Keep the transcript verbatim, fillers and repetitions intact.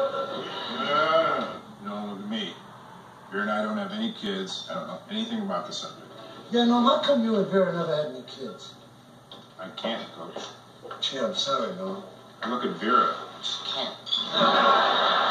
Uh, no, look at me. Vera and I don't have any kids. I don't know anything about the subject. Yeah, no, how come you and Vera never had any kids? I can't, Coach. Gee, I'm sorry, no. Look at Vera. I just can't.